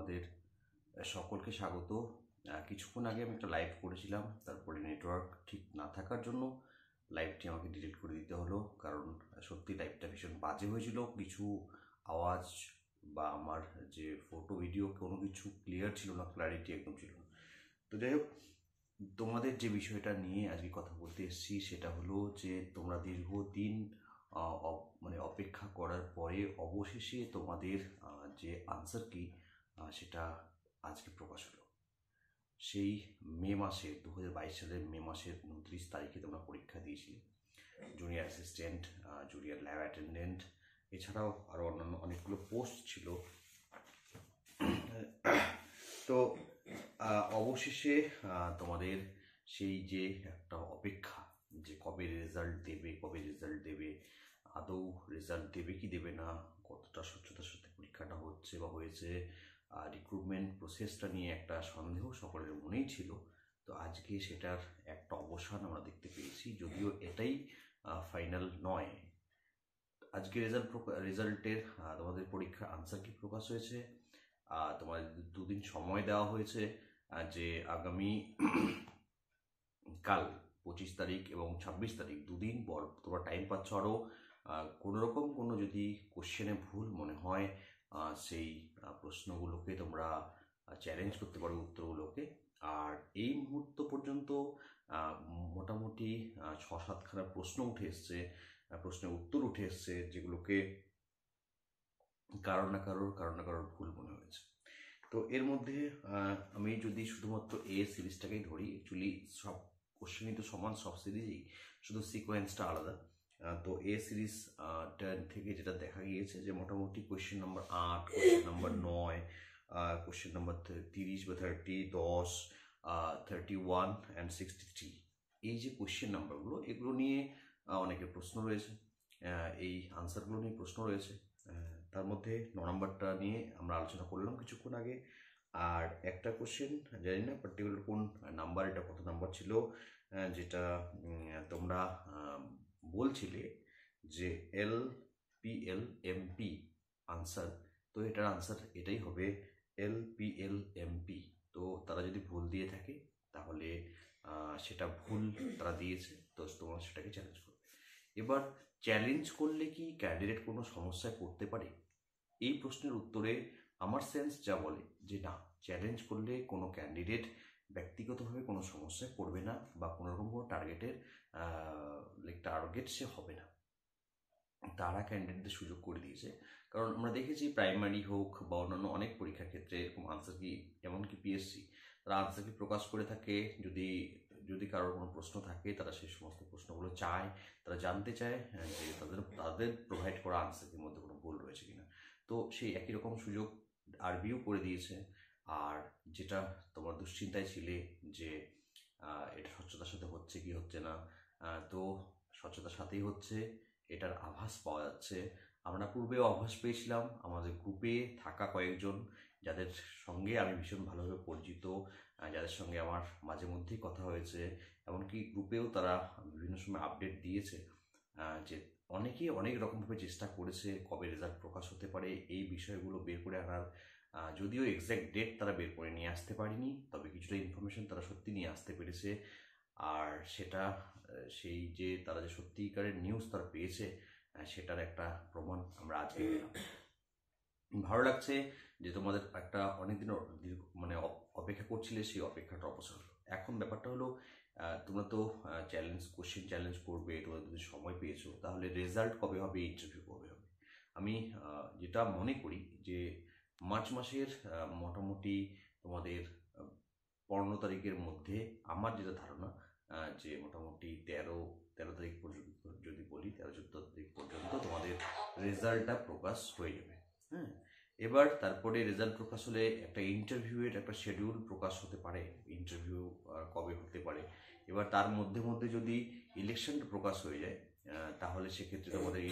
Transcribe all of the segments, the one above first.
তোমাদের সকলকে স্বাগত। কিছুক্ষণ আগে আমি একটা লাইভ করেছিলাম, তারপরে নেটওয়ার্ক ঠিক না থাকার জন্য লাইভটি আমাকে ডিলিট করে দিতে হলো, কারণ সত্যি লাইভটা ভীষণ বাজে হয়েছিল। কিছু আওয়াজ বা আমার যে ফটো ভিডিও কোনো কিছু ক্লিয়ার ছিল না, ক্ল্যারিটি একদম ছিল না। তো যাই হোক, তোমাদের যে বিষয়টা নিয়ে আজকে কথা বলতে এসেছি সেটা হলো যে তোমরা দীর্ঘদিন মানে অপেক্ষা করার পরে অবশেষে তোমাদের যে আনসার কি সেটা আজকে প্রকাশ হলো। সেই মে মাসের 2022 সালের মে মাসের 29 তারিখে তোমরা পরীক্ষা দিয়েছিলে। Junior assistant, junior lab attendant, এছাড়াও আরও অন্যান্য অনেকগুলো পোস্ট ছিল। তো অবশেষে তোমাদের সেই যে একটা অপেক্ষা, যে কবে রেজাল্ট দেবে, আদৌ রেজাল্ট দেবে কি দেবে না, কতটা স্বচ্ছতার সাথে পরীক্ষাটা হচ্ছে বা হয়েছে, রিক্রুটমেন্ট প্রসেসটা নিয়ে একটা সন্দেহ সকলের মনেই ছিল। তো আজকে সেটার একটা অবসান আমরা দেখতে পেয়েছি, যদিও এটাই ফাইনাল নয়। আজকে রেজাল্টের তোমাদের পরীক্ষার আনসার কি প্রকাশ হয়েছে। তোমাদের 2 দিন সময় দেওয়া হয়েছে, যে আগামী কাল 25 তারিখ এবং 26 তারিখ 2 দিন পর তোমরা টাইম পাচ্ছ। আরও কোনোরকম কোনো যদি কোশ্চেনে ভুল মনে হয় সেই প্রশ্নগুলোকে তোমরা চ্যালেঞ্জ করতে পারো, উত্তরগুলোকে। আর এই মুহূর্ত পর্যন্ত মোটামুটি 6-7খানা প্রশ্ন উঠে এসছে, প্রশ্নের উত্তর উঠে এসছে, যেগুলোকে কারো না কারোর ভুল মনে হয়েছে। তো এর মধ্যে আমি যদি শুধুমাত্র এ সিরিজটাকেই ধরি, অ্যাকচুয়ালি সব কোশ্চেনই তো সমান, সব সিরিজেই, শুধু সিকোয়েন্সটা আলাদা। তো এ সিরিজ থেকে যেটা দেখা গিয়েছে যে মোটামুটি question number 8, question number 9, question number 30 বা 30, 10, 31 অ্যান্ড 63, এই যে কোয়েশ্চেন নাম্বারগুলো, এগুলো নিয়ে অনেকের প্রশ্ন রয়েছে, এই আনসারগুলো নিয়ে প্রশ্ন রয়েছে। তার মধ্যে 9 নম্বরটা নিয়ে আমরা আলোচনা করলাম কিছুক্ষণ আগে। আর একটা কোশ্চেন জানি না পার্টিকুলার কোন নাম্বার, এটা কত নাম্বার ছিল, যেটা তোমরা বলছিলে যে LPLMP আনসার। তো এটার আনসার এটাই হবে, LPLMP। তো তারা যদি ভুল দিয়ে থাকে তাহলে সেটা ভুল তারা দিয়েছে, তো তোমরা সেটাকে চ্যালেঞ্জ করবে। এবার চ্যালেঞ্জ করলে কি ক্যান্ডিডেট কোনো সমস্যায় পড়তে পারে? এই প্রশ্নের উত্তরে আমার সেন্স যা বলে যে না, চ্যালেঞ্জ করলে কোনো ক্যান্ডিডেট ব্যক্তিগতভাবে কোনো সমস্যায় পড়বে না, বা কোনোরকম কোনো টার্গেট সে হবে না। তারা ক্যান্ডিডেটদের সুযোগ করে দিয়েছে, কারণ আমরা দেখেছি প্রাইমারি হোক বা অন্যান্য অনেক পরীক্ষার ক্ষেত্রে এরকম আনসার কি, এমনকি পিএসসি, তারা আনসার কি প্রকাশ করে থাকে। যদি কারোর কোনো প্রশ্ন থাকে, তারা সেই সমস্ত প্রশ্নগুলো চায়, তারা জানতে চায় যে তাদের প্রোভাইড করা আনসারের মধ্যে কোনো ভুল রয়েছে কিনা। তো সেই একই রকম সুযোগ আরবিও করে দিয়েছে। আর যেটা তোমার দুশ্চিন্তায় ছিলে যে এটা স্বচ্ছতার সাথে হচ্ছে কি হচ্ছে না, তো স্বচ্ছতার সাথেই হচ্ছে, এটার আভাস পাওয়া যাচ্ছে। আমরা পূর্বেও আভাস পেয়েছিলাম, আমাদের গ্রুপে থাকা কয়েকজন যাদের সঙ্গে আমি ভীষণ ভালোভাবে পরিচিত, যাদের সঙ্গে আমার মাঝে মধ্যেই কথা হয়েছে, এমনকি গ্রুপেও তারা বিভিন্ন সময় আপডেট দিয়েছে যে অনেকেই অনেক রকমভাবে চেষ্টা করেছে কবে রেজাল্ট প্রকাশ হতে পারে এই বিষয়গুলো বের করে আনার। যদিও এক্স্যাক্ট ডেট তারা বের করে নিয়ে আসতে পারেনি, তবে কিছুটা ইনফরমেশন তারা সত্যি নিয়ে আসতে পেরেছে। আর সেটা সেই যে তারা যে সত্যিকারের নিউজ তারা পেয়েছে, সেটার একটা প্রমাণ আমরা আজকে পেলাম। ভালো লাগছে যে তোমাদের একটা অনেকদিন মানে অপেক্ষা করছিলে, সেই অপেক্ষাটা অবসর হলো। এখন ব্যাপারটা হলো, তোমরা তো কোশ্চেন চ্যালেঞ্জ করবে, তোমরা যদি সময় পেয়েছো, তাহলে রেজাল্ট কবে হবে, ইন্টারভিউ কবে হবে? আমি যেটা মনে করি যে মার্চ মাসের মোটামুটি তোমাদের 15 তারিখের মধ্যে, আমার যেটা ধারণা যে মোটামুটি 13 তারিখ পর্যন্ত, যদি বলি 13-14 তারিখ পর্যন্ত তোমাদের রেজাল্টটা প্রকাশ হয়ে যাবে। হ্যাঁ, এবার তারপরে রেজাল্ট প্রকাশ হলে একটা ইন্টারভিউয়ের একটা শিডিউল প্রকাশ হতে পারে, ইন্টারভিউ কবে হতে পারে। এবার তার মধ্যে মধ্যে যদি ইলেকশনটা প্রকাশ হয়ে যায়, তাহলে সেক্ষেত্রে তোমাদের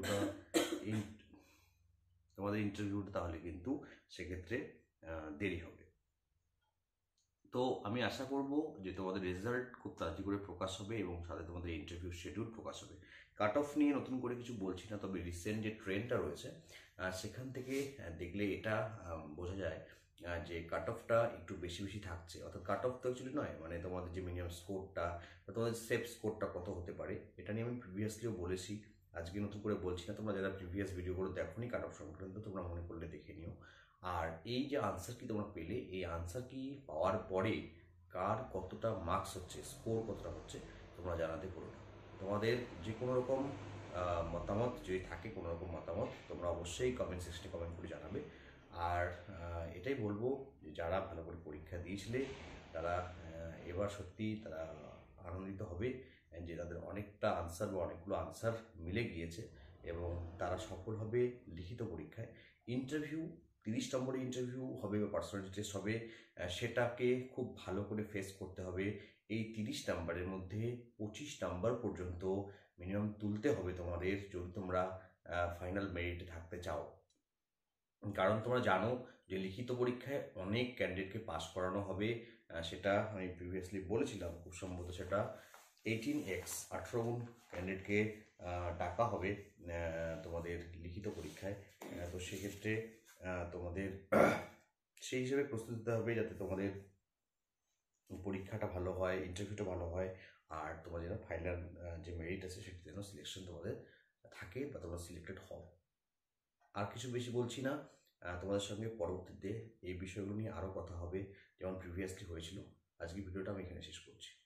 ইন্টারভিউটা তাহলে কিন্তু সেক্ষেত্রে দেরি হবে। তো আমি আশা করব যে তোমাদের রেজাল্ট খুব তাড়াতাড়ি করে প্রকাশ হবে এবং সাথে তোমাদের ইন্টারভিউ শিডিউল প্রকাশ হবে। কাট অফ নিয়ে নতুন করে কিছু বলছি না, তবে রিসেন্ট যে ট্রেন্ডটা রয়েছে সেখান থেকে দেখলে এটা বোঝা যায় যে কাট অফটা একটু বেশি বেশি থাকছে, অর্থাৎ কাট অফ তো অ্যাকচুয়ালি নয়, মানে তোমাদের যে মিনিমাম স্কোরটা বা তোমাদের সেফ স্কোরটা কত হতে পারে, এটা নিয়ে আমি প্রিভিয়াসলিও বলেছি, আজকে নতুন করে বলছি না। তোমরা যারা প্রিভিয়াস ভিডিওগুলো দেখোনি কাট অফ সংক্রান্ত, তোমরা মনে করলে দেখে নিও। আর এই যে আনসার কি তোমরা পেলে, এই আনসার কি পাওয়ার পরে কার কতটা মার্কস হচ্ছে, স্কোর কতটা হচ্ছে, তোমরা জানাতে পারো না। তোমাদের যে কোনো রকম মতামত যদি থাকে, কোনো রকম মতামত, তোমরা অবশ্যই কমেন্ট সেকশনে কমেন্ট করে জানাবে। আর এটাই বলবো যে যারা ভালো করে পরীক্ষা দিয়েছিলে তারা এবার সত্যি তারা আনন্দিত হবে যে তাদের অনেকটা আনসার বা অনেকগুলো আনসার মিলে গিয়েছে এবং তারা সফল হবে লিখিত পরীক্ষায়। ইন্টারভিউ 30 নম্বরের ইন্টারভিউ হবে বা পার্সোনালিটি টেস্ট হবে, সেটাকে খুব ভালো করে ফেস করতে হবে। এই 30 নাম্বারের মধ্যে 25 নাম্বার পর্যন্ত মিনিমাম তুলতে হবে তোমাদের, যদি তোমরা ফাইনাল মেরিটে থাকতে চাও। কারণ তোমরা জানো যে লিখিত পরীক্ষায় অনেক ক্যান্ডিডেটকে পাস করানো হবে, সেটা আমি প্রিভিয়াসলি বলেছিলাম, খুব সম্ভবত সেটা 18x 18 গুণ ক্যান্ডিডেটকে ডাকা হবে তোমাদের লিখিত পরীক্ষায়। তো সেক্ষেত্রে তোমাদের সেই হিসেবে প্রস্তুতি নিতে হবে যাতে তোমাদের পরীক্ষাটা ভালো হয়, ইন্টারভিউটা ভালো হয়, আর তোমার যেন ফাইনাল যে মেরিট আছে সেটা যেন সিলেকশন তোমাদের থাকে বা তোমরা সিলেক্টেড হও। আর কিছু বেশি বলছি না, তোমাদের সঙ্গে পরবর্তীতে এই বিষয়গুলো নিয়ে আরও কথা হবে, যেমন প্রিভিয়াসলি হয়েছিল। আজকে ভিডিওটা আমি এখানে শেষ করছি।